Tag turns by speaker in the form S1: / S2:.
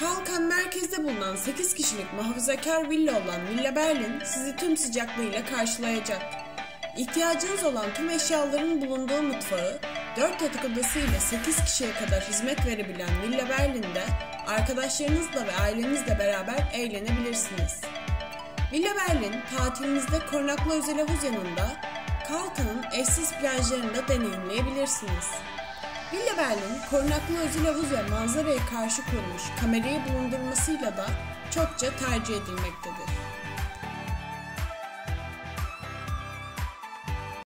S1: Kalkan merkezde bulunan 8 kişilik muhafazakar villa olan Villa Berlin sizi tüm sıcaklığıyla karşılayacak. İhtiyacınız olan tüm eşyaların bulunduğu mutfağı, 4 yatak odası ile 8 kişiye kadar hizmet verebilen Villa Berlin'de arkadaşlarınızla ve ailenizle beraber eğlenebilirsiniz. Villa Berlin, tatilinizde korunaklı özel havuz yanında Kalkan'ın eşsiz plajlarında deneyimleyebilirsiniz. Villa Berlin, korunaklı özel havuz ve manzaraya karşı kurulmuş kamerayı bulundurmasıyla da çokça tercih edilmektedir.